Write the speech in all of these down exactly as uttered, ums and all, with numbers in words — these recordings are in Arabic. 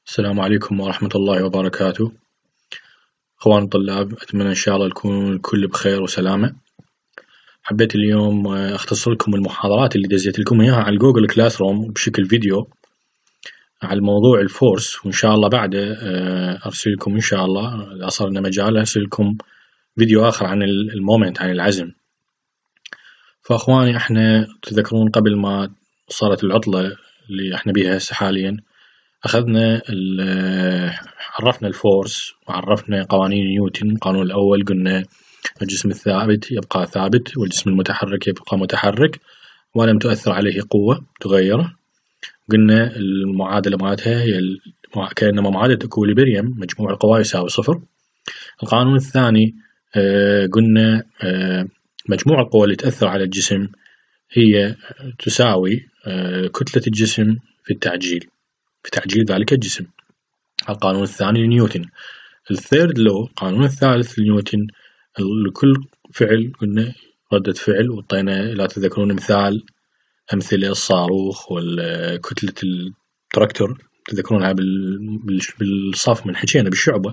السلام عليكم ورحمة الله وبركاته. أخوان الطلاب، أتمنى إن شاء الله يكون الكل بخير وسلامة. حبيت اليوم أختصر لكم المحاضرات اللي دزيت لكم إياها على جوجل كلاس روم بشكل فيديو على الموضوع الفورس، وإن شاء الله بعده أرسل لكم إن شاء الله إذا صار مجال أرسل لكم فيديو آخر عن المومنت، عن العزم. فأخواني، إحنا تذكرون قبل ما صارت العطلة اللي إحنا بيها هسه حاليا، أخذنا عرفنا الفورس وعرفنا قوانين نيوتن. القانون الأول قلنا الجسم الثابت يبقى ثابت والجسم المتحرك يبقى متحرك ولم تؤثر عليه قوة تغيره. قلنا المعادلة مالتها هي كأنما معادلة إكوليبريم، مجموع القوى يساوي صفر. القانون الثاني قلنا مجموع القوى اللي تأثر على الجسم هي تساوي كتلة الجسم في التعجيل في تعجيل ذلك الجسم. القانون الثاني لنيوتن. الثيرد لو، القانون الثالث لنيوتن، لكل فعل قلنا ردة فعل، وطينا لا تذكرون مثال أمثلة الصاروخ والكتلة التراكتور، تذكرونها بالصف من حكينا بالشعبة.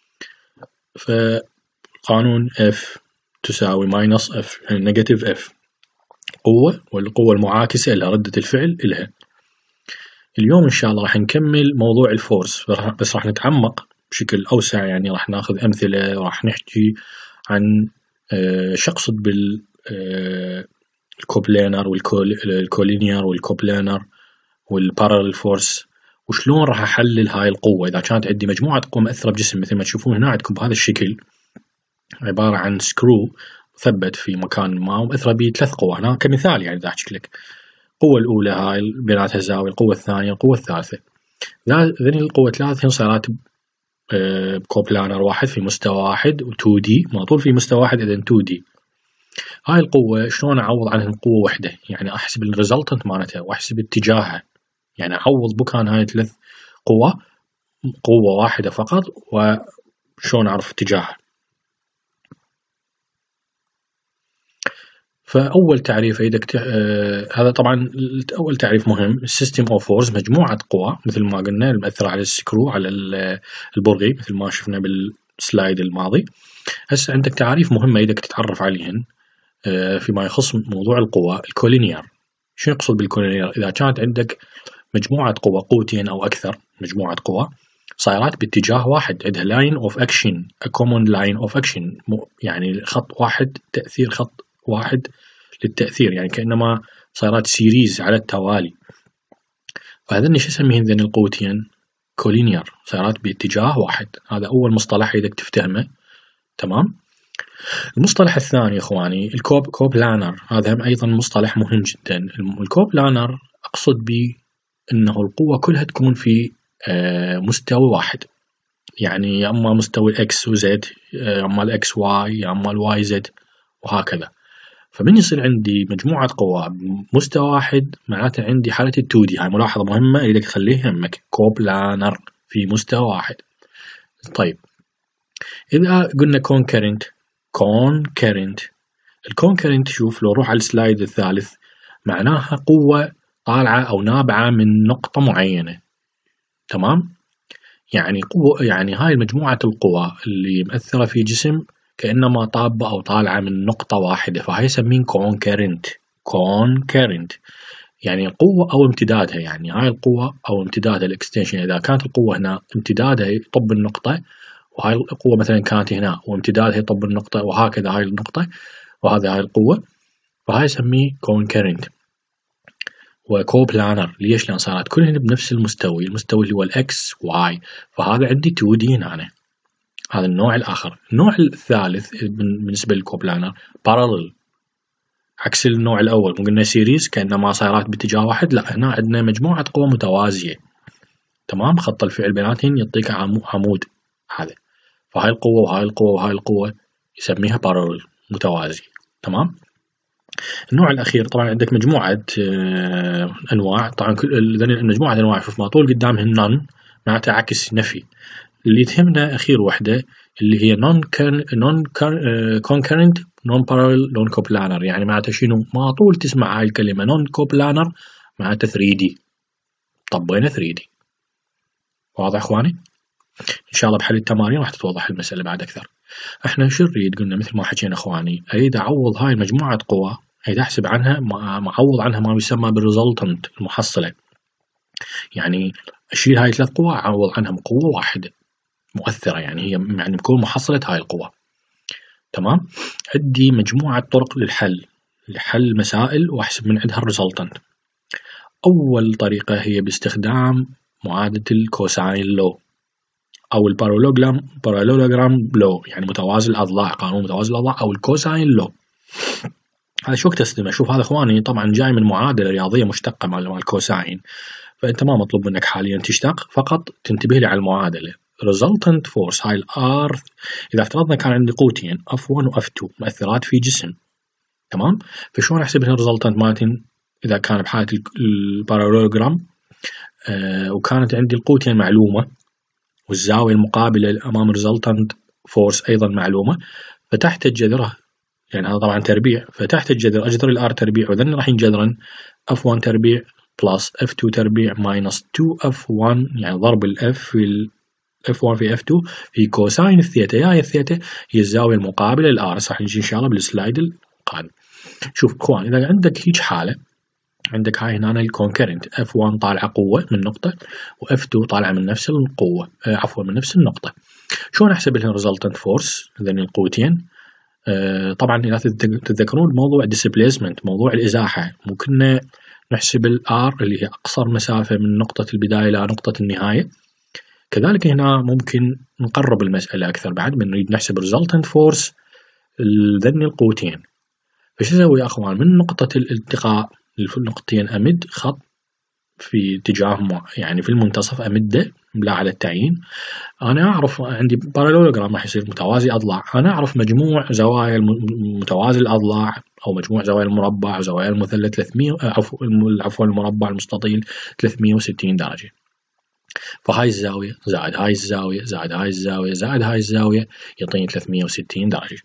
فقانون F تساوي ماينس F، يعني نيجاتيف F قوة، والقوة المعاكسة لها ردة الفعل إلها. اليوم إن شاء الله راح نكمل موضوع الفورس، بس راح نتعمق بشكل أوسع، يعني راح ناخذ أمثلة وراح نحكي عن شو أقصد بالكوبلينر والكولينير والكوبلينر والبارالل فورس، وشلون راح أحلل هاي القوة. إذا كانت عندي مجموعة قوى مؤثرة بجسم مثل ما تشوفون هنا عندكم بهذا الشكل، عبارة عن سكرو مثبت في مكان ما ومؤثرة بثلاث قوى. هنا كمثال يعني إذا أحكي لك القوة الأولى هاي بيناتها زاوية، القوة الثانية، القوة الثالثة. ذني القوة ثلاث هن صارت بكوبلانر واحد في مستوى واحد و تو دي، ماطول في مستوى واحد، إذن تو دي. هاي القوة شلون أعوض عنها قوة واحدة؟ يعني أحسب الريزلتنت مالتها وأحسب اتجاهها، يعني أعوض بكان هاي ثلاث قوة قوة واحدة فقط، وشلون أعرف اتجاهها؟ فأول تعريف إذا آه هذا طبعا أول تعريف مهم، السيستم أوف فورس مجموعة قوى مثل ما قلنا المؤثرة على السكرو على البرغي مثل ما شفنا بالسلايد الماضي. هسه عندك تعريف مهمة إذا تتعرف عليهن آه فيما يخص موضوع القوى. الكولينير، شو يقصد بالكولينير؟ إذا كانت عندك مجموعة قوى، قوتين أو أكثر، مجموعة قوى صايرات باتجاه واحد، عندها لاين أوف أكشن، a common line of action، يعني خط واحد تأثير، خط واحد للتأثير، يعني كأنما صارت سيريز على التوالي. فهذا شو اسميهن ذن القوتين؟ كولينير، صارت باتجاه واحد. هذا أول مصطلح إذا تفتهمه. تمام. المصطلح الثاني إخواني الكوب كوبلانر، هذا أيضا مصطلح مهم جدا. الكوبلانر أقصد به أنه القوة كلها تكون في مستوى واحد، يعني يا أما مستوى الإكس وزد، يا أما الإكس واي، يا أما الواي زد، وهكذا. فمن يصير عندي مجموعة قوى بمستوى واحد معناته عندي حالة التو دي. هاي ملاحظة مهمة إذا تخليها همك، كوبلانر في مستوى واحد. طيب إذا قلنا كونكرنت، كونكرنت الكونكرنت شوف لو روح على السلايد الثالث، معناها قوة طالعة أو نابعة من نقطة معينة. تمام. يعني قوة، يعني هاي مجموعة القوى اللي مؤثرة في جسم كأنما طابة أو طالعة من نقطة واحدة، فهي يسمين كونكرنت. كونكرنت يعني قوة أو امتدادها، يعني هاي القوة أو امتدادها الاكستنشن. إذا كانت القوة هنا امتدادها يطب النقطة، وهاي القوة مثلا كانت هنا وامتدادها يطب النقطة، وهكذا هاي النقطة وهذا هاي القوة، فهاي يسميه كونكرنت. وكوبلانر ليش؟ لأن صارت كلهن بنفس المستوى، المستوى اللي هو الإكس واي، فهذا عندي تو دي هنا. هذا النوع الآخر. النوع الثالث بالنسبة للكوبلانر بارالل، عكس النوع الأول. قلنا سيريز كأنما صايرات باتجاه واحد، لا هنا عندنا مجموعة قوى متوازية. تمام. خط الفعل بيناتهم يعطيك عمود هذا، فهاي القوة وهاي القوة وهاي القوة يسميها بارالل، متوازي. تمام. النوع الأخير طبعا عندك مجموعة أنواع، طبعا كل مجموعة أنواع شوف ماطول قدامهن نون معناتها عكس نفي. اللي تهمنا أخير وحدة اللي هي non non concurrent non parallel non coplanar، يعني معناتها شنو؟ ما طول تسمع هاي الكلمة non coplanar معناتها ثري دي، طبينا ثري دي. واضح اخواني؟ ان شاء الله بحل التمارين راح تتوضح المسألة بعد اكثر. احنا شو نريد؟ قلنا مثل ما حكينا اخواني، اريد اعوض هاي مجموعة قوى، اريد احسب عنها معوض عنها ما يسمى بالريزلتنت، المحصلة. يعني اشيل هاي ثلاث قوى اعوض عنها بقوة واحدة مؤثرة، يعني هي يعني بكون محصلة هاي القوى. تمام؟ عندي مجموعة طرق للحل لحل مسائل واحسب من عندها الريزلتنت. اول طريقة هي باستخدام معادلة الكوساين لو او البارالوجرام بارالوجرام لو، يعني متوازي الاضلاع، قانون متوازي الاضلاع او الكوساين لو. هذا شو تستخدمه؟ شوف هذا اخواني طبعا جاي من معادلة رياضية مشتقة مال الكوساين، فانت ما مطلوب منك حاليا تشتق، فقط تنتبه لي على المعادلة. resultant force هاي الار، اذا افترضنا كان عندي قوتين اف واحد و اف اثنين مؤثرات في جسم، تمام؟ فشلون احسب لها الريزلتنت مالتين اذا كان بحالة البارالوجرام آه وكانت عندي القوتين معلومة والزاوية المقابلة أمام resultant force أيضا معلومة، فتحت الجذر، يعني هذا طبعا تربيع، فتحت الجذر أجذر الآر تربيع وذن راح ينجذرن اف واحد تربيع بلس اف اثنين تربيع ماينس اثنين اف واحد، يعني ضرب الاف في اف واحد في اف اثنين في كوساين الثيتا. يا الثيتا هي الزاوية المقابلة للآر، راح نجي إن شاء الله بالسلايد القادم. شوف اخوان، إذا عندك هيج حالة، عندك هاي هنا الكونكرنت اف واحد طالعة قوة من نقطة واف اثنين طالعة من نفس القوة آه عفوا من نفس النقطة. شلون احسب لها resultant force ذني القوتين؟ آه طبعا إذا تتذكرون موضوع displacement، موضوع الإزاحة، ممكن نحسب الار اللي هي أقصر مسافة من نقطة البداية إلى نقطة النهاية. كذلك هنا ممكن نقرب المسألة أكثر بعد، من نريد نحسب resultant force ذني القوتين. فش نسوي يا أخوان؟ من نقطة الالتقاء النقطتين أمد خط في اتجاه يعني في المنتصف أمده لا على التعيين. أنا أعرف عندي بارالوجرام راح يصير متوازي أضلاع، أنا أعرف مجموع زوايا متوازي الأضلاع أو مجموع زوايا المربع وزوايا المثلث ثلاثمية عفوا المربع المستطيل ثلاثمية وستين درجة. فهاي الزاوية زائد هاي الزاوية زائد هاي الزاوية زائد هاي الزاوية يعطيني ثلاثمية وستين درجة.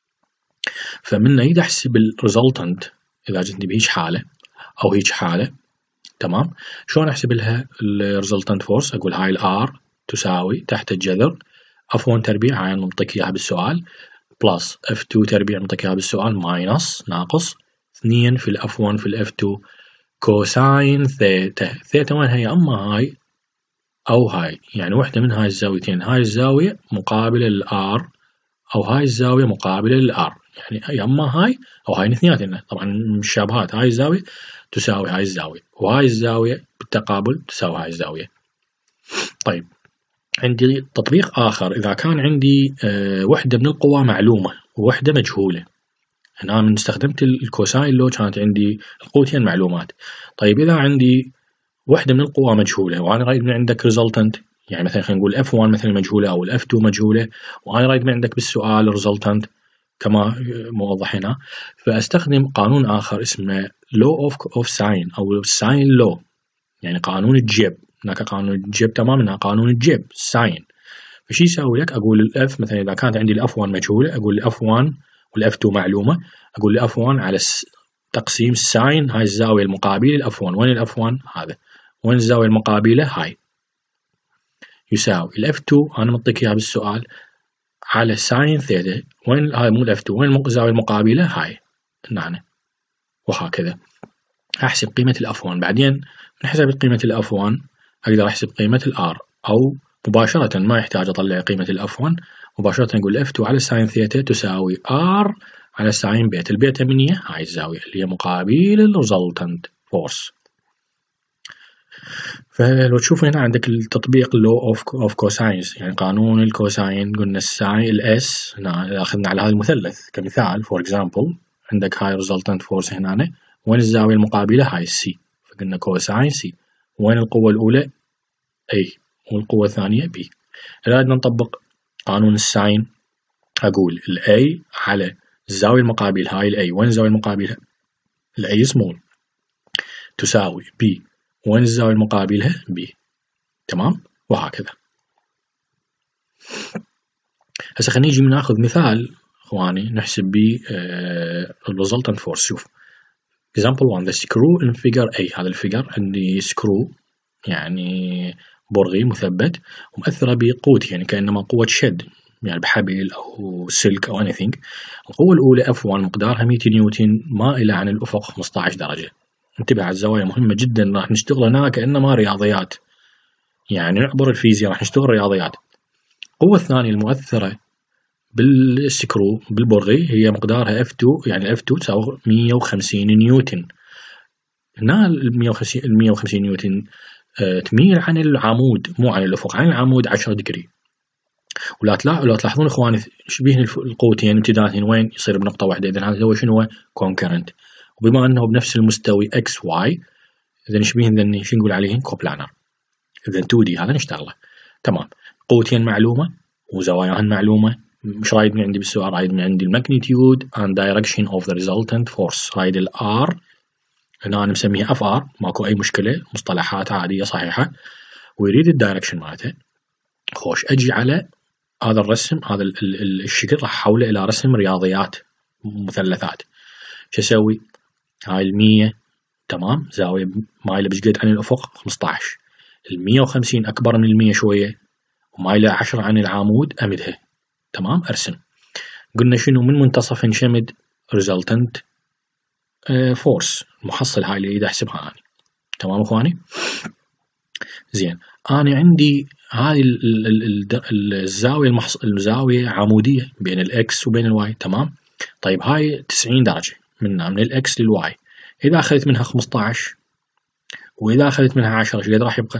فمن نريد أحسب الريزلتنت إذا جتني بهيج حالة أو هيج حالة، تمام؟ شلون أحسب لها الريزلتنت فورس؟ أقول هاي الآر تساوي تحت الجذر اف واحد تربيع، هاي نعطيك إياها بالسؤال، بلس اف اثنين تربيع نعطيك إياها بالسؤال، ماينس ناقص اثنين في الاف واحد في الاف اثنين كوساين ثيتا. ثيتا وين هي؟ أما هاي أو هاي، يعني واحدة من هاي الزاويتين، هاي الزاوية مقابلة للآر أو هاي الزاوية مقابلة للآر، يعني هي أما هاي أو هاي الاثنيناتن طبعا مشابهات. هاي الزاوية تساوي هاي الزاوية وهاي الزاوية بالتقابل تساوي هاي الزاوية. طيب عندي تطبيق آخر، إذا كان عندي أه وحدة من القوى معلومة ووحدة مجهولة، هنا من استخدمت الكوساين لو كانت عندي القوتين معلومات. طيب إذا عندي وحدة من القوى مجهولة وأنا رايد من عندك resultant، يعني مثلا خلينا نقول اف واحد مثلا مجهولة أو الاف اثنين مجهولة، وأنا رايد من عندك بالسؤال resultant كما موضح هنا، فأستخدم قانون آخر اسمه law of of sine أو sine law، يعني قانون الجيب. هناك قانون الجيب تمام، هنا قانون الجيب sine. فشي يسوي لك؟ أقول الاف مثلا إذا كانت عندي الاف واحد مجهولة، أقول الاف واحد والاف اثنين معلومة، أقول الاف واحد على تقسيم ساين هاي الزاوية المقابلة الاف واحد. وين الاف واحد؟ هذا. وين الزاوية المقابلة؟ هاي. يساوي الاف اثنين أنا معطيك إياها بالسؤال على ساين ثيتا. وين هاي؟ مو الاف اثنين، وين الزاوية المقابلة؟ هاي هنا. وهكذا أحسب قيمة الاف واحد. بعدين من حسبت قيمة الاف واحد أقدر أحسب قيمة الآر، أو مباشرة ما يحتاج أطلع قيمة الاف واحد، مباشرة نقول اف اثنين على ساين ثيتا تساوي ار على ساين بيتا. البيتا من هي؟ هاي الزاوية اللي هي مقابل الريزلتنت فورس. فلو تشوف هنا عندك التطبيق law of of cosines، يعني قانون الكوساين. قلنا الساين الاس هنا أخذنا على هذا المثلث كمثال for example، عندك هاي resultant force هنا. وين الزاوية المقابلة؟ هاي السي، فقلنا كوساين سي. وين القوة الأولى؟ A، والقوة الثانية B. إذا بدنا نطبق قانون الساين، أقول ال A على الزاوية المقابلة هاي ال A، وين الزاوية المقابلة؟ ال A small تساوي B، وين الزاوية المقابلة؟ B. تمام؟ وهكذا. هسه خلينا نيجي ناخذ مثال اخواني نحسب به الريزلتنت فورس. شوف example one، the screw in figure A. هذا الفيجر عندي سكرو، يعني برغي مثبت ومؤثرة بقوتي، يعني كأنما قوة شد يعني بحبل أو سلك أو anything. القوة الأولى إف واحد مقدارها مئة نيوتن مائلة عن الأفق خمسة عشر درجة. انتبه على الزوايا مهمة جدا، راح نشتغل هنا كأنما رياضيات، يعني نعبر الفيزياء راح نشتغل رياضيات. القوة الثانية المؤثرة بالسكرو بالبرغي هي مقدارها إف اثنين، يعني إف اثنين تساوي مئة وخمسين نيوتن. هنا ال مئة وخمسين نيوتن أه تميل عن العمود مو عن الأفق، عن العمود عشرة دقري. ولا لو تلاحظون اخواني شبيه القوتين امتدادهن وين يصير بنقطة واحدة، إذا هذا هو شنو؟ كونكرنت. وبما أنه بنفس المستوي إكس واي إذا شبيهن ذني شو نقول عليهن؟ كوبلانر. إذا تو دي هذا نشتغله تمام. قوتين معلومة وزواياهن معلومة. مش رايد من عندي بالسؤال، رايد من عندي الماجنتيود and direction of the resultant force. رايد الار هنا أنا مسميها اف ار، ماكو أي مشكلة، مصطلحات عادية صحيحة. ويريد الدايركشن مالته. خوش أجي على هذا الرسم، هذا الشكل راح أحوله إلى رسم رياضيات مثلثات. شو أسوي؟ هاي المية تمام زاوية مايلة بشقد عن الأفق خمسة عشر، المية وخمسين أكبر من المية شوية ومايلة عشرة عن العمود أمدها تمام. أرسم. قلنا شنو؟ من منتصف انشمد resultant force، المحصل هاي اللي أريد أحسبها أنا تمام أخواني. زين أنا عندي هذه الزاوية المحص... الزاوية عمودية بين الإكس وبين الواي تمام. طيب هاي تسعين درجة منها من الإكس للواي، إذا أخذت منها خمسة عشر وإذا أخذت منها عشرة إيش قد راح يبقى؟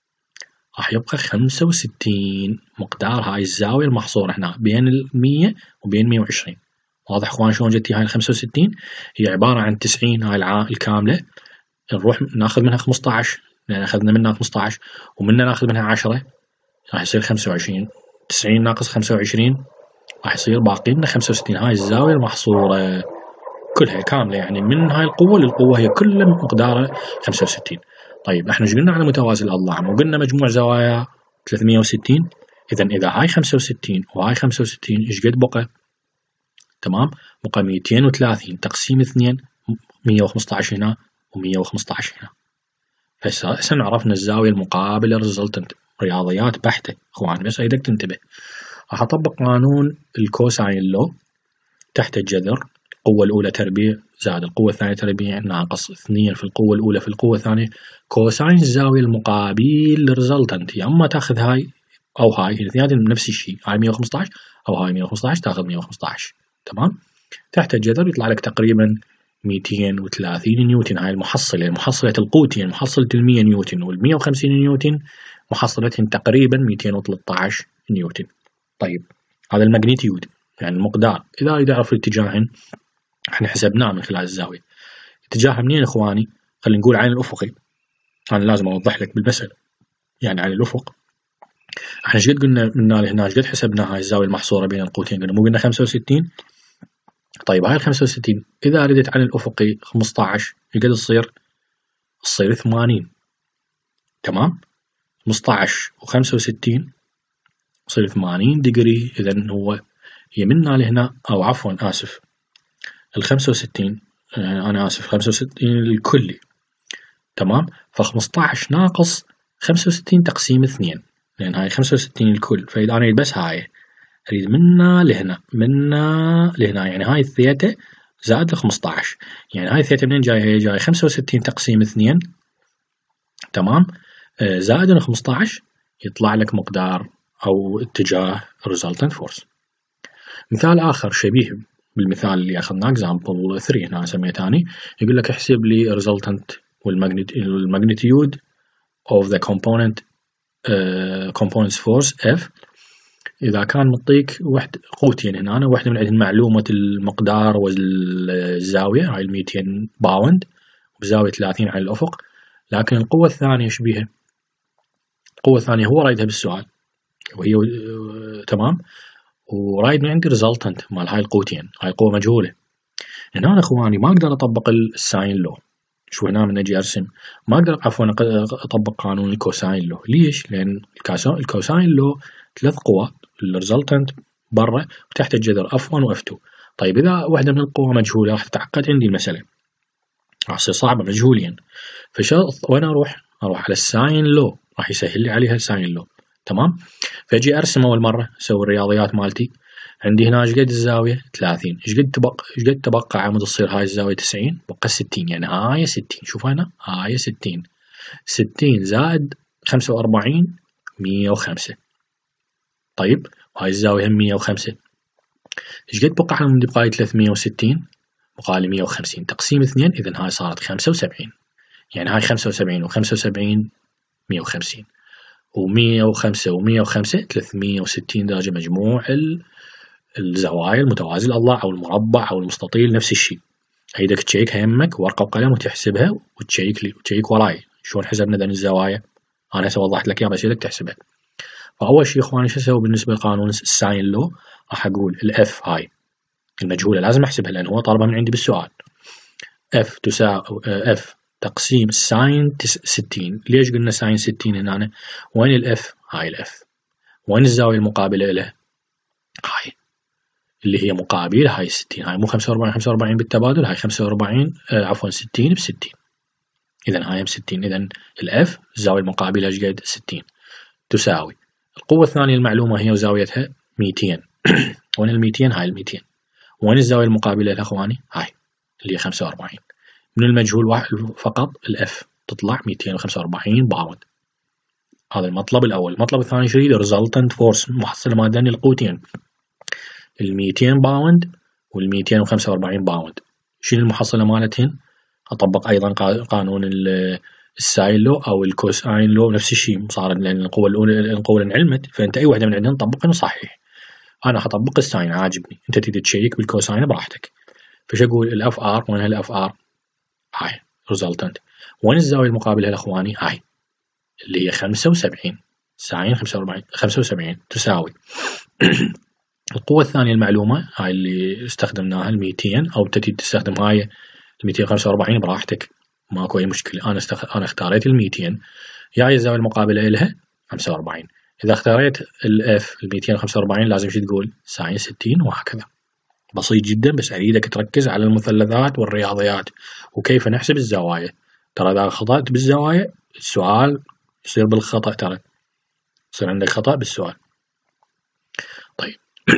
راح يبقى خمسة وستين مقدار هاي الزاوية المحصورة هنا بين المية وبين مية وعشرين. واضح أخوان شلون جتي هاي الخمسة وستين؟ هي عبارة عن تسعين هاي الع... الكاملة، نروح ناخذ منها خمسة عشر لأن أخذنا منها خمسة عشر ومنها ناخذ منها عشرة راح يصير خمسة وعشرين. تسعين ناقص خمسة وعشرين راح يصير باقي لنا خمسة وستين. هاي الزاوية المحصورة كلها كاملة، يعني من هاي القوة للقوة هي كلها مقدارها خمسة وستين. طيب احنا ايش قلنا على متوازي الأضلاع؟ وقلنا مجموع زوايا ثلاثمية وستين. إذا إذا هاي خمسة وستين وهاي خمسة وستين إيش قد بقى؟ تمام بقى مئتين وثلاثين تقسيم اثنين، مئة وخمسة عشر هنا ومئة وخمسة عشر هنا. هسه عرفنا الزاوية المقابلة resultant. رياضيات بحتة اخوان، بس ايدك تنتبه. راح اطبق قانون الكوساين لو تحت الجذر. القوة الأولى تربيع زائد القوة الثانية تربيع ناقص اثنين في القوة الأولى في القوة الثانية كوساين الزاوية المقابل للريزلتنت. يا اما تاخذ هاي او هاي، الاثنين نفس الشيء، هاي مئة وخمسة عشر او هاي مئة وخمسة عشر تاخذ مئة وخمسة عشر تمام. تحت الجذر يطلع لك تقريبا مئتين وثلاثين نيوتن. هاي المحصلة، محصلة القوتين، محصلة المية نيوتن والمية وخمسين نيوتن محصلتهم تقريبا مئتين وثلاثة عشر نيوتن. طيب هذا الماجنتيود يعني المقدار. إذا أريد أعرف الاتجاهين احنا حسبناه من خلال الزاوية. اتجاهها منين إخواني؟ خلينا نقول عين الأفقي. أنا لازم أوضح لك بالمسألة، يعني عين الأفق احنا ايش قد قلنا من هنا لهنا؟ ايش قد حسبنا هاي الزاوية المحصورة بين القوتين؟ قلنا مو قلنا خمسة وستين. طيب هاي ال خمسة وستين إذا أردت عن الأفقي خمسة عشر قد تصير؟ تصير ثمانين تمام. خمسة عشر وخمسة وستين تصير ثمانين دقري. إذا هو هي منا لهنا، أو عفوا آسف ال خمسة وستين آه أنا آسف خمسة وستين الكلي تمام. فخمسة عشر ناقص خمسة وستين تقسيم اثنين، لأن هاي خمسة وستين الكل. فإذا أنا بس هاي أريد منا لهنا منا لهنا، يعني هاي الثيتا زائد ال خمسة عشر، يعني هاي الثيتا منين جاي؟ هي جاي خمسة وستين تقسيم اثنين تمام آه زائد ال خمسة عشر يطلع لك مقدار أو اتجاه resultant force. مثال آخر شبيه بالمثال اللي أخذناه example ثلاثة هنا سميتاني، يقول لك احسب لي resultant والماجنتيود of the component uh, components force F. إذا كان مطيك واحد قوتين هنا، أنا واحدة من عندهم معلومة المقدار والزاوية هاي مئتين باوند بزاوية ثلاثين على الأفق، لكن القوة الثانية ايش بيها؟ القوة الثانية هو رايدها بالسؤال وهي تمام، ورايد من عندي resultant مال هاي القوتين، هاي قوة مجهولة. هنا أخواني ما أقدر أطبق الساين لو. شو هنا من أجي أرسم ما أقدر عفوا أطبق قانون الكوساين لو. ليش؟ لأن الكوساين لو ثلاث قوى، الريزلتنت برا وتحت الجذر إف واحد و إف اثنين. طيب إذا واحدة من القوى مجهولة راح تتعقد عندي المسألة، راح تصير صعبة مجهولين. فشو وين أروح؟ أروح على الساين لو. راح يسهل لي عليها الساين لو. تمام. فاجي ارسم اول مره اسوي الرياضيات مالتي. عندي هنا ايش قد الزاويه؟ ثلاثين. ايش قد تبقى ايش قد تبقى عمود تصير هاي الزاويه تسعين؟ بقى ستين. يعني هاي ستين. شوف هنا هاي ستين. ستين زائد خمسة وأربعين مية وخمسة. طيب وهاي الزاويه هم مية وخمسة. ايش قد بقى عندي؟ بقى ثلاثمية وستين. بقى لي مية وخمسين تقسيم اثنين. اذا هاي صارت خمسة وسبعين. يعني هاي خمسة وسبعين وخمسة وسبعين مية وخمسين. ومية وخمسة ومية وخمسة ثلاثمية وستين درجة. مجموع الزوايا المتوازي الأضلاع أو المربع أو المستطيل نفس الشيء. هيدك تشيك همك ورقة وقلم وتحسبها وتشيك لي وتشيك وراي شلون حسبنا ذن الزوايا. أنا هسه وضحت لك إياها بس إيدك تحسبها. فأول شيء إخواني شو أسوي بالنسبة لقانون الساين لو؟ راح أقول الإف هاي المجهولة لازم أحسبها لأن هو طالبها من عندي بالسؤال. إف تساوي إف تقسيم ساين ستين. ليش قلنا ساين ستين هنا؟ وين الإف؟ هاي الإف. وين الزاوية المقابلة له؟ هاي اللي هي مقابل هاي ستين. هاي مو خمسة وأربعين خمسة وأربعين بالتبادل. هاي خمسة وأربعين آه عفوا ستين بستين. إذا هاي بستين. إذا الإف الزاوية المقابلة ايش قد؟ ستين. تساوي القوة الثانية المعلومة هي وزاويتها ميتين. وين الميتين؟ هاي الميتين. وين الزاوية المقابلة يا اخواني؟ هاي اللي هي خمسة وأربعين. من المجهول واحد فقط الإف تطلع ميتين وخمسة وأربعين باوند. هذا المطلب الأول. المطلب الثاني شو يريد؟ resultant force محصلة مادني القوتين. الميتين باوند والميتين وخمسة وأربعين باوند. شنو المحصلة مالتهن؟ أطبق أيضا قانون الساين لو أو الكوساين لو نفس الشيء صار لأن القوة الأولى القوة انعلمت. فأنت أي واحدة من عندهم طبقها صحيح. أنا حطبق الساين عاجبني. أنت تريد تشيك بالكوساين براحتك. فش أقول؟ الأف آر. وين الأف آر؟ هاي resultant. وين الزاوية المقابلة يا إخواني؟ هاي اللي هي خمسة وسبعين. ساين خمسة وأربعين خمسة وسبعين تساوي القوة الثانية المعلومة هاي اللي استخدمناها الميتين أو تريد تستخدم هاي الميتين وخمسة وأربعين براحتك ماكو أي مشكلة. أنا استخ... أنا اختاريت الميتين. جاي الزاوية المقابلة لها خمسة وأربعين. إذا اختاريت الإف الميتين وخمسة وأربعين لازم شو تقول؟ ساين ستين وهكذا. بسيط جدا بس أريدك تركز على المثلثات والرياضيات وكيف نحسب الزوايا. ترى إذا خطأت بالزوايا السؤال يصير بالخطأ. ترى يصير عندك خطأ بالسؤال. طيب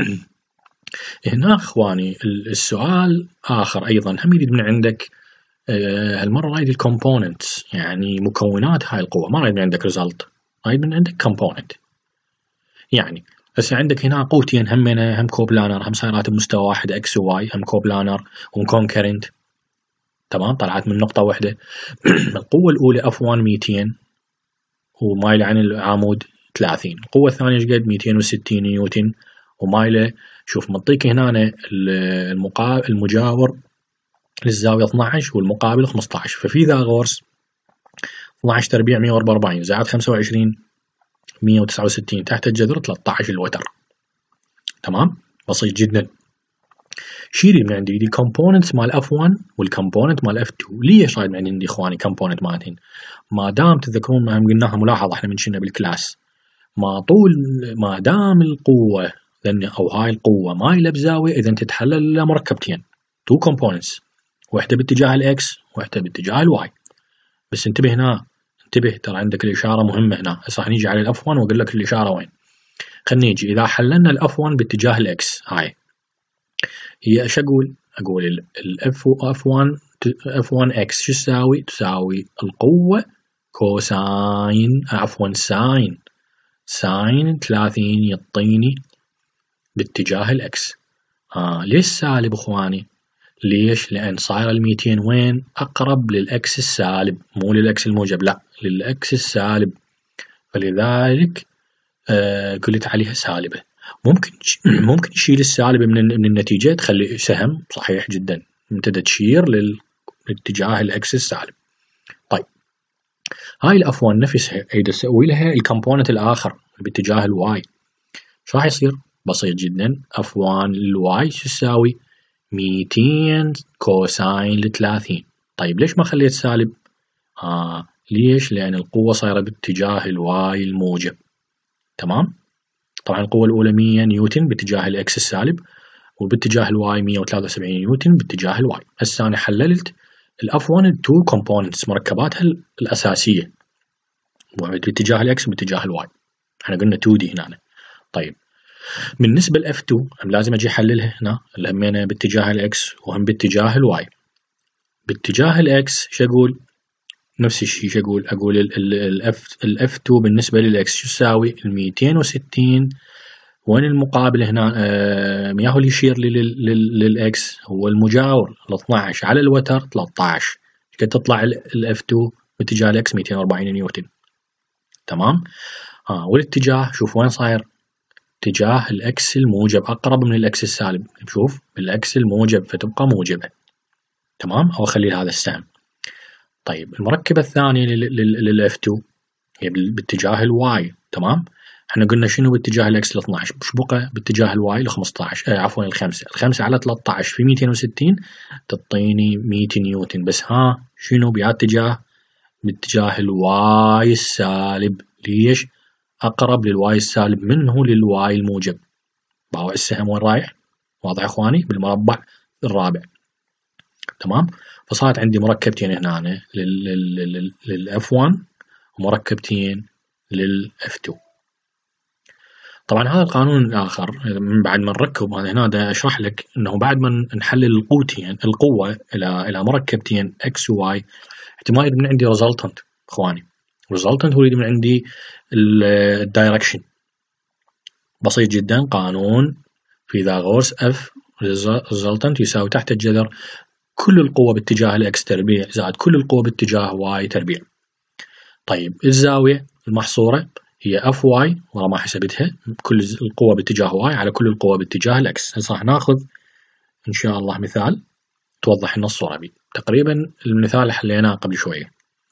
هنا اخواني السؤال اخر ايضا هم يريد من عندك هالمره رايد الكومبوننتس يعني مكونات هاي القوه. ما رايد من عندك ريزلت. رايد من عندك كومبوننت. يعني هسه عندك هنا قوتين همنا هم كوبلانر هم سيارات بمستوى واحد اكس وواي هم كوبلانر وكونكرنت. تمام. طلعت من نقطه واحده. القوه الاولى اف واحد ميتين ومايله عن العمود ثلاثين. القوه الثانيه ايش قد؟ ميتين وستين نيوتن ومايله. شوف منطيك هنا المقابل المجاور للزاوية اثني عشر والمقابل خمسة عشر. ففيثاغورس اثني عشر تربيع مية وأربعة وأربعين زائد خمسة وعشرين مية وتسعة وستين تحت الجذر ثلاثة عشر الوتر. تمام. بسيط جدا. شيلي من عندي دي كومبوننتس مال اف واحد والكومبوننت مال اف اثنين. ليش رايد من عندي اخواني كومبوننت مالتين؟ ما دام تذكرون ما قلناها ملاحظة احنا من شنا بالكلاس. ما طول ما دام القوة أو هاي القوة مايلة بزاوية إذا تتحلل مركبتين تو كومبوننتس. واحدة باتجاه الإكس واحدة باتجاه الواي. بس انتبه هنا انتبه ترى عندك الإشارة مهمة هنا. هسه راح نيجي على الأف واحد وأقول لك الإشارة وين. خلينا نيجي إذا حللنا الأف واحد باتجاه الإكس هاي هي إيش أقول؟ أقول الأف أف واحد أف واحد إكس شو تساوي؟ تساوي القوة كوساين عفوا ساين ساين ثلاثين يعطيني باتجاه الإكس. آه ليش سالب إخواني؟ ليش؟ لأن صاير الميتين وين؟ أقرب للإكس السالب مو للإكس الموجب. لا للإكس السالب. فلذلك آه قلت عليها سالبة. ممكن ممكن تشيل السالب من من النتيجة تخلي سهم صحيح جدا. أنت تشير للاتجاه الإكس السالب. طيب هاي الأفوان نفسها أيضا تسوي لها الكمبوننت الآخر باتجاه الواي. شو راح يصير؟ بسيط جدا. اف واحد للواي شو تساوي؟ ميتين كوساين لثلاثين. طيب ليش ما خليت سالب؟ آه ليش؟ لأن القوة صايرة باتجاه الواي الموجب. تمام. طبعا القوة الأولى مية نيوتن باتجاه الإكس السالب وباتجاه الواي مية وثلاثة وسبعين نيوتن باتجاه الواي. هسه أنا حللت الأف واحد تو كومبوننتس مركباتها الأساسية بعد باتجاه الاكس وباتجاه الواي. احنا قلنا تو دي هنا. طيب بالنسبة ل إف تو لازم اجي احللها هنا، الهمينة باتجاه الاكس وهم باتجاه الواي. باتجاه الاكس شو اقول؟ نفس الشيء شو اقول؟ اقول الاف الاف تو بالنسبة للاكس شو تساوي؟ ال مئتين وستين. وين المقابل هنا؟ آه يا هو اللي يشير لي للاكس هو المجاور ال اثنعش على الوتر ثلاثة عشر. كده تطلع الاف تو باتجاه الاكس مئتين وأربعين نيوتن. تمام؟ اه والاتجاه شوف وين صاير؟ اتجاه الاكس الموجب، اقرب من الاكس السالب. شوف بالاكس الموجب فتبقى موجبة. تمام؟ او اخلي هذا السهم. طيب المركبة الثانية للاف تو هي باتجاه الواي. تمام؟ احنا قلنا شنو باتجاه الاكس ل اثنعش، وش بقى باتجاه الواي ل خمسطعش، آه عفوا الخمسة، الخمسة على ثلاثة عشر في مئتين وستين تعطيني مئة نيوتن. بس ها شنو باتجاه؟ باتجاه الواي السالب. ليش؟ اقرب للواي السالب منه للواي الموجب. باوع السهم وين رايح؟ واضح يا اخواني؟ بالمربع الرابع. تمام؟ فصارت عندي مركبتين هنا للاف واحد ومركبتين للاف تو. طبعا هذا القانون الآخر من بعد ما نركب هذا هنا دا أشرح لك أنه بعد ما نحلل القوتين القوة إلى إلى مركبتين x و y، احتمال يريد من عندي resultant إخواني. resultant هو يريد من عندي الدايركشن. بسيط جدا، قانون فيثاغورس F resultant يساوي تحت الجذر كل القوة باتجاه الإكس تربيع زائد كل القوة باتجاه y تربيع. طيب الزاوية المحصورة هي اف واي والله ما حسبتها، كل القوة باتجاه واي على كل القوة باتجاه الاكس. هسه راح ناخذ ان شاء الله مثال توضح لنا الصورة بي. تقريبا المثال اللي حليناه قبل شوية،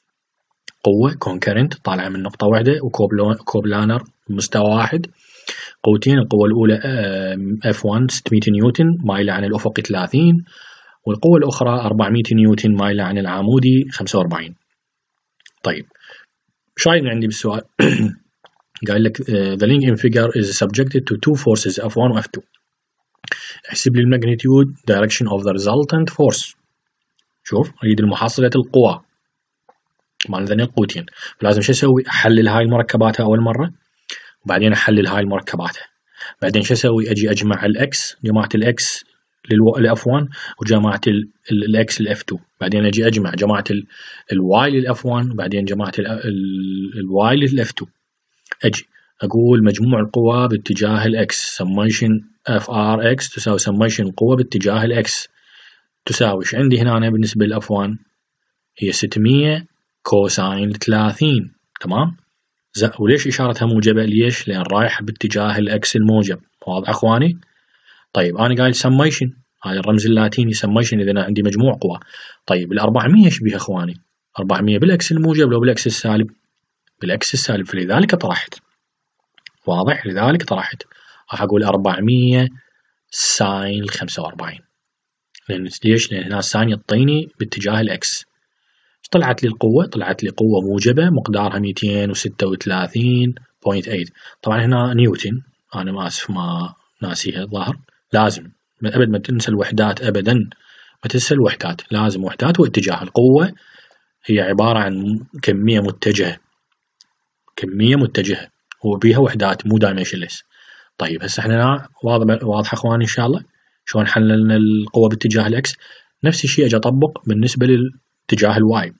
قوة كونكرنت طالعة من نقطة واحدة وكوبلانر مستوى واحد، قوتين، القوة الأولى اف واحد ستمئة نيوتن مايلة عن الأفقي ثلاثين، والقوة الأخرى أربعمئة نيوتن مايلة عن العمودي خمسة وأربعين. طيب شو رايك عندي بالسؤال؟ قال لك uh, the link in figure is subjected to two forces اف واحد و اف تو. احسب لي الماجنتيود direction of the resultant force. شوف اريد المحصلة القوى مال ذنين القوتين، فلازم شو اسوي؟ احلل هاي المركبات اول مرة وبعدين احلل هاي المركبات. بعدين شو اسوي؟ اجي اجمع الاكس، جماعة الاكس للاف واحد وجماعة الاكس للاف تو، بعدين اجي اجمع جماعة الواي للاف واحد وبعدين جماعة الواي للاف تو. اجي اقول مجموع القوى باتجاه الاكس سميشن اف ار اكس تساوي سميشن القوة باتجاه الاكس تساوي ايش عندي هنا؟ أنا بالنسبة للاف واحد هي ستمئة كوساين ثلاثين. تمام؟ وليش اشارتها موجبة؟ ليش؟ لان رايحة باتجاه الاكس الموجب. واضح اخواني؟ طيب انا قايل سميشن، هذا الرمز اللاتيني سميشن اذا انا عندي مجموع قوى. طيب ال أربعمئة ايش بيها اخواني؟ أربعمئة بالاكس الموجب لو بالاكس السالب؟ بالاكس السالب، فلذلك طرحت. واضح؟ لذلك طرحت. راح اقول أربعمئة ساين خمسة وأربعين. لان ليش؟ لان هنا الساين يعطيني باتجاه الاكس. طلعت لي القوة؟ طلعت لي قوة موجبة مقدارها مئتين وستة وثلاثين فاصلة ثمانية. طبعا هنا نيوتن، انا ما اسف ما ناسيها الظاهر. لازم ابد ما تنسى الوحدات، ابدا ما تنسى الوحدات، لازم وحدات واتجاه. القوة هي عبارة عن كمية متجهة، كمية متجهة وبيها وحدات مو دايمنشنلس. طيب هسه احنا واضح واضح اخواني ان شاء الله شلون حللنا القوة باتجاه الاكس. نفس الشيء اجي اطبق بالنسبة للاتجاه الواي.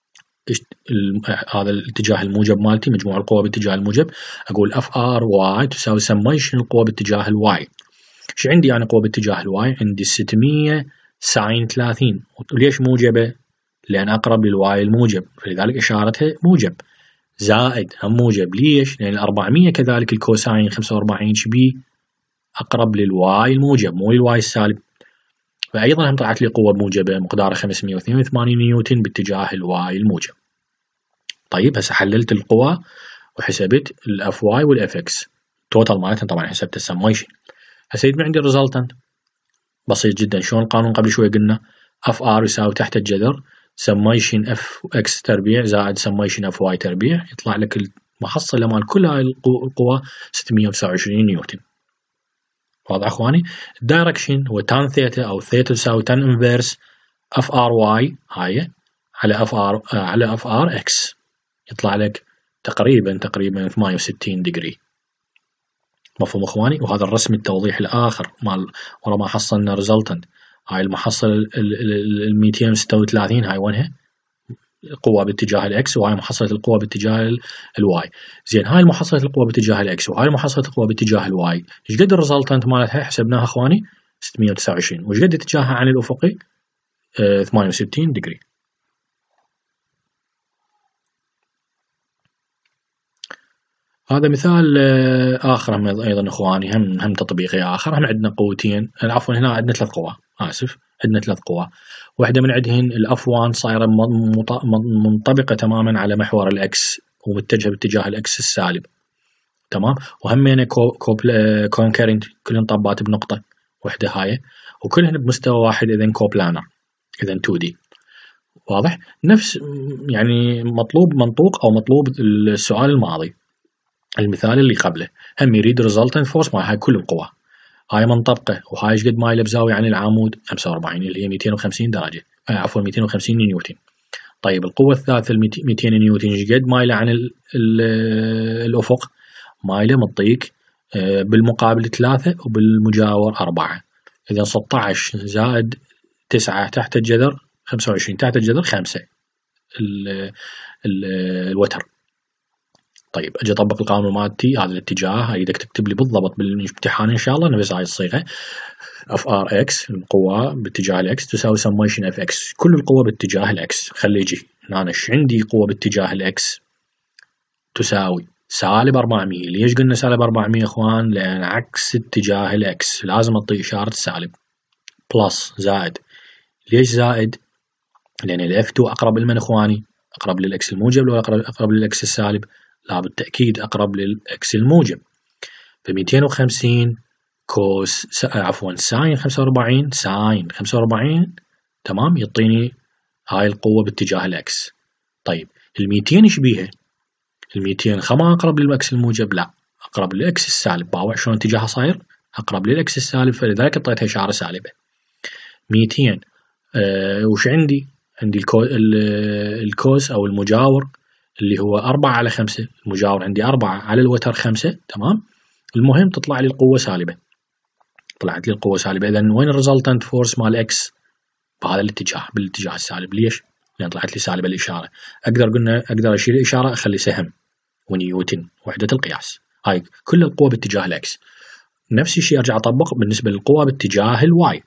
هذا الاتجاه الموجب مالتي مجموع القوة باتجاه الموجب، اقول اف ار واي تساوي سميشن القوة باتجاه الواي. ايش عندي انا قوة باتجاه الواي؟ عندي ستمئة ساين ثلاثين. وليش موجبة؟ لان اقرب للواي الموجب فلذلك اشارتها موجب، زائد هم موجب. ليش؟ لان أربعمئة كذلك الكوساين خمسة وأربعين شبيه اقرب للواي الموجب مو للواي السالب، فايضا هم طلعت لي قوة موجبة مقدارها خمسمئة واثنين وثمانين نيوتن باتجاه الواي الموجب. طيب هسه حللت القوى وحسبت الاف واي والاف اكس توتال مالتها، طبعا حسبت السميشن. هسه يجمع عندي الريزلتنت. بسيط جدا، شلون القانون قبل شوي قلنا اف ار يساوي تحت الجذر سميشن اف اكس تربيع زائد سميشن اف واي تربيع، يطلع لك المحصلة مال كل هاي القوى ستمئة وتسعة وعشرين نيوتن. واضح اخواني؟ الدايركشن هو تان ثيتا او ثيتا تساوي تان انفيرس اف ار واي هاي على اف ار على اف ار اكس، يطلع لك تقريبا تقريبا ثمانية وستين ديجري. مفهوم اخواني؟ وهذا الرسم التوضيح الاخر مال ورا ما حصلنا ريزلتنت. هاي المحصله ال مئتين وستة وثلاثين هاي وينها؟ قوة باتجاه الاكس، وهاي محصلة القوة باتجاه الواي. زين هاي محصلة القوة باتجاه الاكس وهاي محصلة القوة باتجاه الواي، ايش قد الريزلتنت مالتها؟ حسبناها اخواني ستمئة وتسعة وعشرين، وايش قد اتجاهها عن الافقي؟ آه ثمانية وستين ديجري. هذا مثال آه اخر ايضا اخواني، هم هم تطبيقي اخر. هم عندنا قوتين، عفوا هنا عندنا ثلاث قوى، اسف عندنا ثلاث قوى. واحدة من عندهن الاف واحد صايرة منطبقة تماما على محور الاكس ومتجهة باتجاه الاكس السالب، تمام. وهمينه كونكرنت كلهن طبات بنقطة واحدة هاي، وكلهن بمستوى واحد، اذا كوبلانر، اذا تو دي. واضح؟ نفس يعني مطلوب منطوق او مطلوب السؤال الماضي، المثال اللي قبله، هم يريد resultant force مع هاي كل القوى. هاي منطبقة وهاي ايش قد مايله بزاوية عن العمود؟ خمسة وأربعين اللي هي مئتين وخمسين درجة، آه عفوا مئتين وخمسين نيوتن. طيب القوة الثالثة مئتين نيوتن ايش قد مايله عن ال ال الأفق؟ مايله مطيك بالمقابل ثلاثة وبالمجاور أربعة، إذا ستة عشر زائد تسعة تحت الجذر خمسة وعشرين، تحت الجذر خمسة ال ال الوتر. طيب أجي أطبق القانون مالتي، هذا الاتجاه أريدك تكتب لي بالضبط بالامتحان إن شاء الله نفس هاي الصيغة. اف ار اكس القوة باتجاه الاكس تساوي سميشن اف اكس، كل القوة باتجاه الاكس. خلي يجي هنا ايش عندي؟ قوة باتجاه الاكس تساوي سالب أربعمئة. ليش قلنا سالب أربعمئة اخوان؟ لأن عكس اتجاه الاكس لازم اعطي إشارة سالب. بلس زائد. ليش زائد؟ لأن الاف اثنين أقرب لمن اخواني؟ أقرب للاكس الموجب ولا أقرب, أقرب للاكس السالب؟ لا بالتأكيد أقرب للاكس الموجب. ف مئتين وخمسين كوس عفوا ساين خمسة وأربعين، ساين خمسة وأربعين تمام، يعطيني هاي القوة باتجاه الاكس. طيب ال مئتين ايش بيها؟ ال مئتين خما أقرب للاكس الموجب؟ لا أقرب للاكس السالب. باوع شلون اتجاهها صاير؟ أقرب للاكس السالب، فلذلك اعطيتها إشارة سالبة. مئتين أه وش عندي؟ عندي الكو الكوس أو المجاور اللي هو أربعة على خمسة، المجاور عندي أربعة على الوتر خمسة، تمام. المهم تطلع لي القوة سالبة، طلعت لي القوة سالبة. إذا وين الريزلتنت فورس مال إكس؟ بهذا الاتجاه، بالاتجاه السالب. ليش؟ لأن طلعت لي سالبة الإشارة. أقدر قلنا أقدر أشيل الإشارة أخلي سهم ونيوتن وحدة القياس. هاي كل القوة باتجاه الإكس. نفس الشيء أرجع أطبق بالنسبة للقوة باتجاه الواي،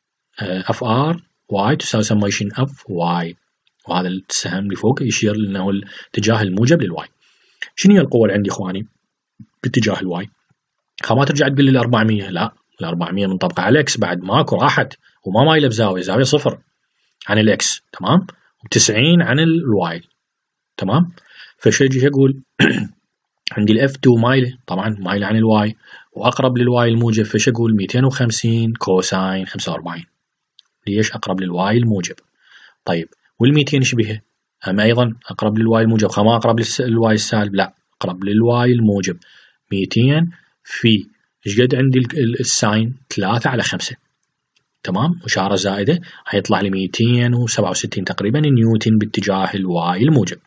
اف ار واي تساوي سميشن اف واي، وهذا السهم اللي فوق يشير لأنه الاتجاه الموجب للواي. شنو هي القوة اللي عندي إخواني باتجاه الواي؟ خما ترجع تقول لي ال أربعمئة، لا ال أربعمئة منطبقة على الاكس بعد، ماكو راحت وما مايله بزاويه، زاويه صفر عن الاكس، تمام، وتسعين عن الواي، تمام. فش اجي اقول عندي الاف اثنين مايله، طبعا مايله عن الواي واقرب للواي الموجب، فش اقول مئتين وخمسين كوساين خمسة وأربعين. ليش؟ اقرب للواي الموجب. طيب وال مئتين ايش بها؟ هم ايضا اقرب للواي الموجب، خما اقرب للواي السالب، لا اقرب للواي الموجب. مئتين في ايش قد عندي الساين؟ ثلاثة على خمسة، تمام، إشارة زائدة، هيطلع لي مئتين وسبعة وستين تقريبا نيوتن باتجاه الواي الموجب.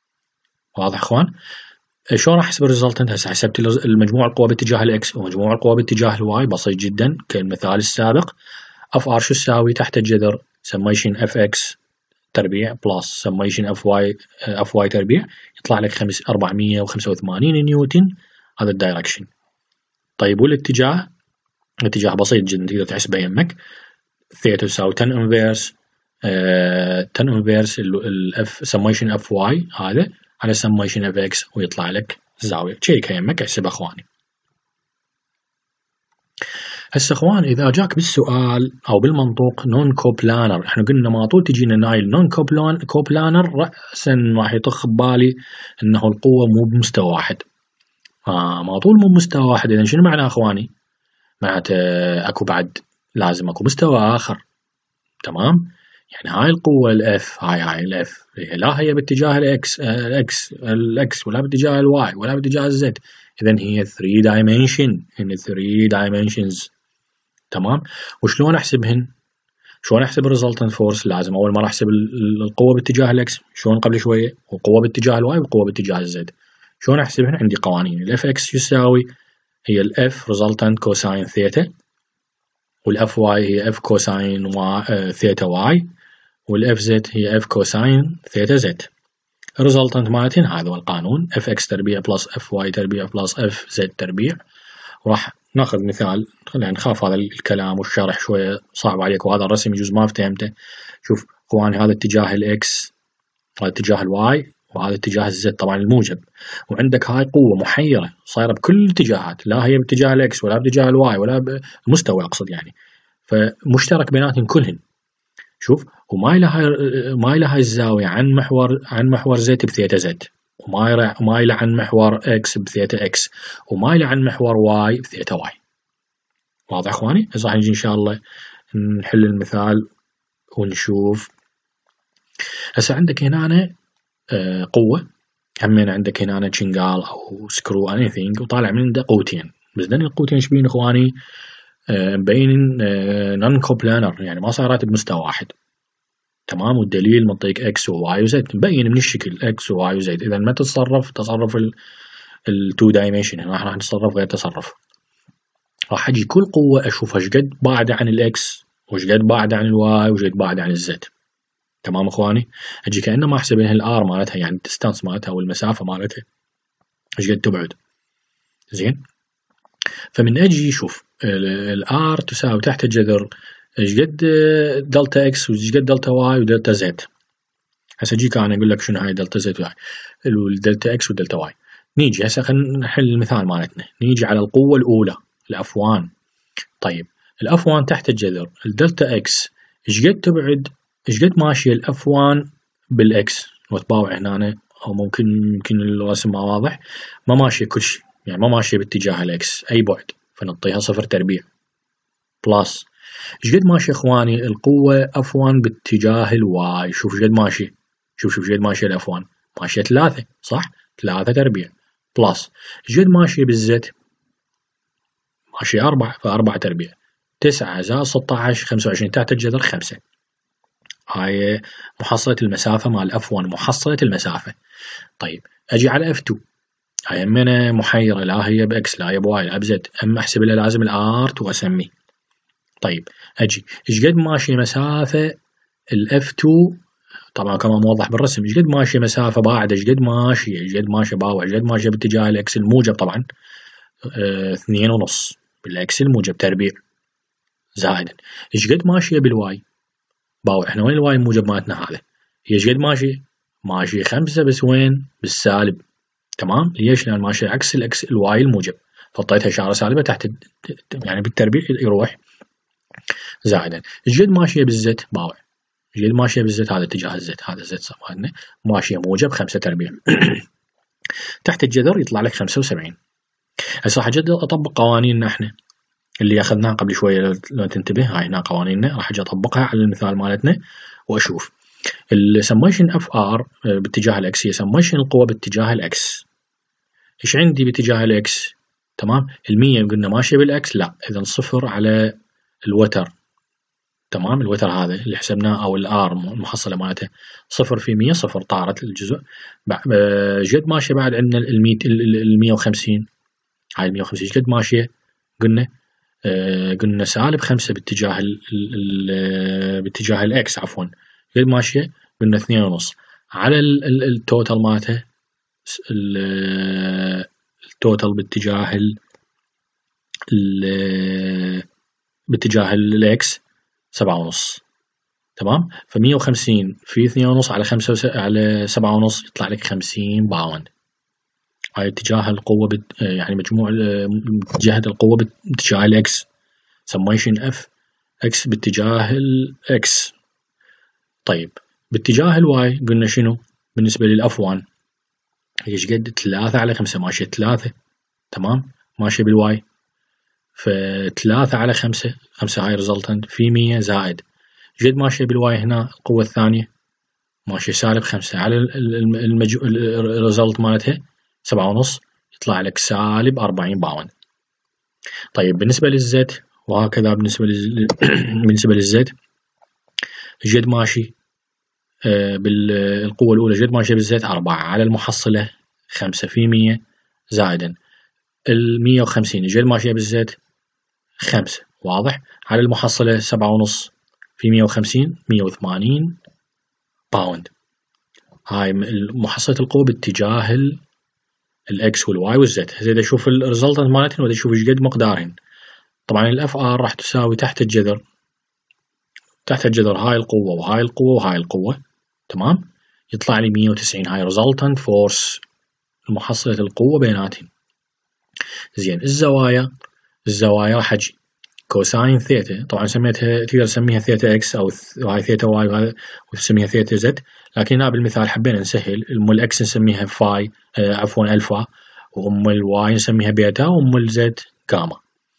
واضح اخوان؟ شلون راح احسب الريزلتنت؟ هسه حسبت المجموع القوى باتجاه الاكس ومجموع القوى باتجاه الواي، بسيط جدا كالمثال السابق. اف ار شو تساوي؟ تحت الجذر سميشن اف اكس تربيع بلس سميشن اف واي اف واي تربيع، يطلع لك أربعمئة وخمسة وثمانين نيوتن. هذا الدايركشن. طيب والاتجاه؟ الاتجاه بسيط جدا تقدر تحسبه يمك. ثيتا تساوي تن انفيرس تن انفيرس الاف سميشن اف واي هذا على سميشن اف اكس، ويطلع لك الزاويه. تشيك يمك احسب اخواني. هسه اخوان اذا جاك بالسؤال او بالمنطوق نون كوبلانر، احنا قلنا ما طول تجينا نايل نون كوبلانر راسا راح يطخ ببالي انه القوه مو بمستوى واحد. آه ما طول مو بمستوى واحد، اذا شنو معناه اخواني؟ معناته اكو بعد لازم اكو مستوى اخر، تمام. يعني هاي القوة الاف، هاي هاي الاف لا هي باتجاه الاكس الاكس الاكس ولا باتجاه الواي ولا باتجاه الزد، اذا هي ثري دايمنشن، هن ثري دايمنشنز، تمام. وشلون احسبهن؟ شلون احسب الريزلتنت فورس؟ لازم اول مره احسب القوة باتجاه الاكس، شلون قبل شوية، والقوة باتجاه الواي والقوة باتجاه الزد. شلون أحسبهن؟ عندي قوانين. الإف إكس يساوي هي الإف ريزلتنت كوساين ثيتا، والإف واي هي إف كوساين واي ثيتا واي، والإف زد هي إف كوساين ثيتا زد. الريزلتنت مالتهن هذا هو القانون، إف إكس تربيع بلس إف واي تربيع بلس إف زد تربيع. وراح ناخذ مثال، خلينا نخاف هذا الكلام والشرح شوية صعب عليك، وهذا الرسم يجوز ما فهمته. شوف اخواني، هذا اتجاه الاكس، هذا اتجاه الواي، وهذا اتجاه الزد طبعا الموجب، وعندك هاي قوة محيرة صايرة بكل الاتجاهات، لا هي باتجاه الاكس ولا باتجاه الواي ولا بمستوى اقصد يعني، فمشترك بيناتهم كلهن. شوف، ومايلة هاي مايلة هاي الزاوية عن محور عن محور زد بثيتا زد، ومايلة مايلة عن محور اكس بثيتا اكس، ومايلة عن محور واي بثيتا واي. واضح اخواني؟ هسه راح نجي ان شاء الله نحل المثال ونشوف. هسه عندك هنا قوة، همين عندك هنا تشنقال او سكرو anything، وطالع من عنده قوتين، بس ذني القوتين ايش بين اخواني؟ مبين نون كوبلانر، يعني ما صارت بمستوى واحد. تمام، والدليل منطيك اكس وواي وزد، مبين من الشكل اكس وواي وزد. اذا ما تتصرف تصرف التو دايمنشن، راح راح نتصرف غير تصرف. راح اجي كل قوة اشوفها ايش قد بعد عن الاكس، وايش قد بعد عن الواي، وايش قد بعد عن الزد. تمام اخواني؟ اجي كأنما احسب لها الار مالتها، يعني الديستانس مالتها او المسافة مالتها ايش قد تبعد. زين، فمن اجي شوف الار تساوي تحت الجذر ايش قد دلتا اكس وايش قد دلتا واي ودلتا زد. هسه اجيك انا اقول لك شنو هاي دلتا زد وهاي الدلتا اكس ودلتا واي. نيجي هسه خلينا نحل المثال مالتنا، نيجي على القوة الأولى الأف واحد. طيب الأف واحد تحت الجذر الدلتا اكس ايش قد تبعد، ايش قد ماشية الأف واحد بالإكس، وتباوع هنا، أو ممكن يمكن الرسم ما واضح، ما ماشية كل شيء، يعني ما ماشية باتجاه الإكس أي بعد، فنعطيها صفر تربيع بلس ايش قد ماشية اخواني القوة اف واحد باتجاه الواي. شوف ايش قد ماشية، شوف شوف ايش قد ماشية الاف واحد، ماشية ثلاثة صح؟ ثلاثة تربيع بلس ايش قد ماشية بالزد، ماشية أربعة، فأربعة تربيع. تسعة زائد ستة عشر خمسة وعشرين تحت الجذر خمسة. هاي محصلة المسافة مال اف واحد، محصلة المسافة. طيب اجي على اف اثنين، هاي همنا محيرة، لا هي باكس لا هي بواي لا بزد، اما احسب لها لازم الار اثنين واسميه. طيب اجي ايش قد ماشي مسافة الاف اثنين، طبعا كمان موضح بالرسم، ايش قد ماشي مسافة باعدة، ايش قد ماشي ايش قد ماشي باوع، ايش قد ماشي باتجاه الاكس الموجب طبعا اه اثنين ونص بالاكس الموجب تربيع، زائدا ايش قد ماشية بالواي باوع، احنا وين الواي الموجب مالتنا هذا، هي ايش قد ماشي؟ ماشي خمسة بس وين؟ بالسالب. تمام، ليش؟ لان ماشي عكس الاكس الواي الموجب، فحطيتها اشارة سالبة تحت يعني بالتربيع يروح. زائدا ايش قد ماشية بالزد باوع، ايش قد ماشية بالزد، هذا اتجاه الزد، هذا الزد مالتنا ماشية موجب خمسة تربيع تحت الجذر يطلع لك خمسة وسبعين. هسه راح اجي اطبق قوانيننا احنا اللي اخذناها قبل شوية، لو تنتبه هاي هنا قوانيننا، راح اجي اطبقها على المثال مالتنا واشوف السميشن اف ار باتجاه الاكس هي سميشن القوة باتجاه الاكس. ايش عندي باتجاه الاكس؟ تمام، المية قلنا ماشية بالاكس، لا اذا صفر على الوتر. تمام، الوتر هذا اللي حسبناه او الار المحصلة مالته صفر في مية، صفر طارت الجزء. جد ماشية بعد عندنا المية وخمسين، هاي المية وخمسين قد ماشية؟ قلنا آه قلنا سالب خمسة باتجاه ال ال باتجاه الاكس عفوا، قد ماشية؟ قلنا اثنين ونص على التوتال مالته، التوتال باتجاه ال باتجاه الاكس سبعة ونص. تمام، فمية وخمسين في اثنين ونص على خمسة وس... على سبعة ونص يطلع لك خمسين باوند. هاي اتجاه القوة بت... يعني مجموع جهة القوة باتجاه الاكس، سميشن اف اكس باتجاه الاكس. طيب باتجاه الواي قلنا شنو بالنسبة للاف واحد؟ ايش قد؟ ثلاثة على خمسة، ماشية ثلاثة. تمام، ماشية بالواي، فثلاثة على خمسة، خمسة هاي ريزلتنت في مية زائد قد ماشية بالواي هنا القوة الثانية ماشية سالب خمسة على المج... الريزلت مالتها سبعة ونص، يطلع لك سالب أربعين باوند. طيب بالنسبة للزد وهكذا بالنسبة لل... بالنسبة للزد جد ماشي آه بالقوة الأولى جد ماشية بالزد أربعة على المحصلة خمسة في مية زائدا المية وخمسين الجل ماشية بالزيت خمسة، واضح؟ على المحصلة سبعة ونص في مية وخمسين مية وثمانين باوند. هاي محصلة القوة باتجاه الإكس والواي والزد. هسه إذا أشوف الريزلتنت مالتهن وإذا أشوف إيش قد مقدارهن. طبعا الإف آر راح تساوي تحت الجذر تحت الجذر هاي القوة وهاي القوة وهاي القوة، تمام؟ يطلع لي مية وتسعين. هاي resultant force محصلة القوة بيناتهم. زين الزوايا الزوايا راح أجي كوساين ثيتا، طبعا سميتها تقدر تسميها ثيتا إكس أو هاي ثيتا واي وهذا وتسميها ثيتا زد، لكن هنا بالمثال حبينا نسهل. أم الإكس نسميها فاي آه عفوا ألفا، وأم الواي نسميها بيتا، وأم الزد جاما.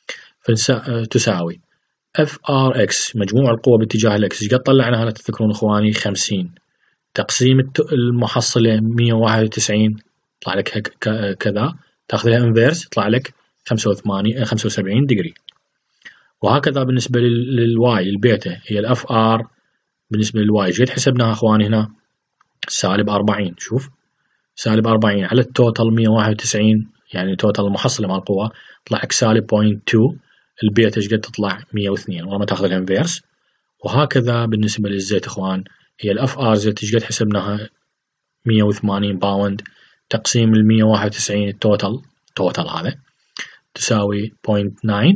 فتساوي اف ار اكس مجموع القوة باتجاه الاكس. ايش قد طلعنا هلا تذكرون اخواني؟ خمسين تقسيم المحصلة مية وواحد وتسعين يطلع لك كذا، تاخذ لها انفيرس يطلع لك خمسة وثمانين خمسة وسبعين ديجري. وهكذا بالنسبة للواي البيتا هي الاف ار بالنسبة للواي جيت حسبناها اخواني هنا سالب أربعين. شوف سالب أربعين على التوتال مية وواحد وتسعين، يعني توتال المحصلة مال القوة طلع لك سالب بوينت تو. البيتا ايش قد تطلع؟ مية واثنين ولما تاخذ الانفيرس. وهكذا بالنسبة للزيت اخوان هي الاف ار زيت ايش قد حسبناها؟ مية وثمانين باوند تقسيم ال مية وواحد وتسعين التوتال توتال هذا تساوي بوينت تسعة،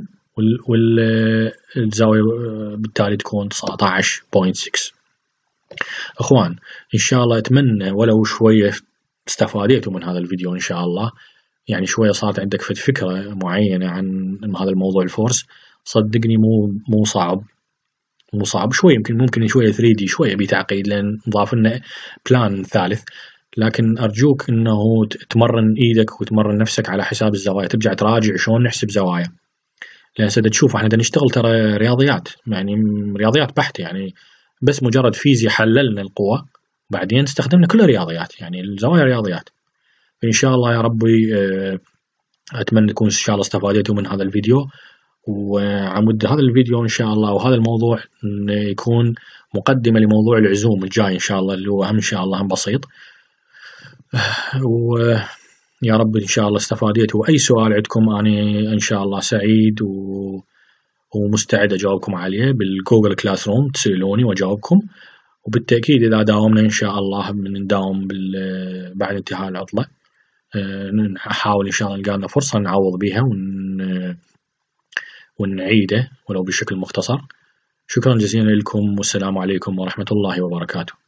والزاوية بالتالي تكون تسعة عشر بوينت ستة. اخوان ان شاء الله اتمنى ولو شوية استفاديتوا من هذا الفيديو ان شاء الله، يعني شوية صارت عندك فكرة معينة عن هذا الموضوع الفورس. صدقني مو مو صعب مو صعب شوية، يمكن ممكن شوية ثري دي شوية بتعقيد لأن ضاف لنا بلان ثالث، لكن أرجوك إنه تمرن إيدك وتمرن نفسك على حساب الزوايا، ترجع تراجع شلون نحسب زوايا. لأن سيدا تشوف احنا دا نشتغل ترى رياضيات، يعني رياضيات بحتة، يعني بس مجرد فيزياء حللنا القوة بعدين استخدمنا كل رياضيات، يعني الزوايا رياضيات. إن شاء الله يا ربي أتمنى تكون إن شاء الله استفادتوا من هذا الفيديو. وعمود هذا الفيديو إن شاء الله وهذا الموضوع يكون مقدمة لموضوع العزوم الجاي إن شاء الله، اللي هو هم إن شاء الله هم بسيط. ويا رب إن شاء الله استفادتوا. وأي سؤال عندكم أنا إن شاء الله سعيد و... ومستعد أجاوبكم عليه بالجوجل كلاس روم، تسألوني وأجاوبكم. وبالتأكيد إذا داومنا إن شاء الله بنداوم بال... بعد انتهاء العطلة نحاول إن شاء الله نلقى لنا فرصة نعوض بها ون... ونعيده ولو بشكل مختصر. شكرا جزيلا لكم والسلام عليكم ورحمة الله وبركاته.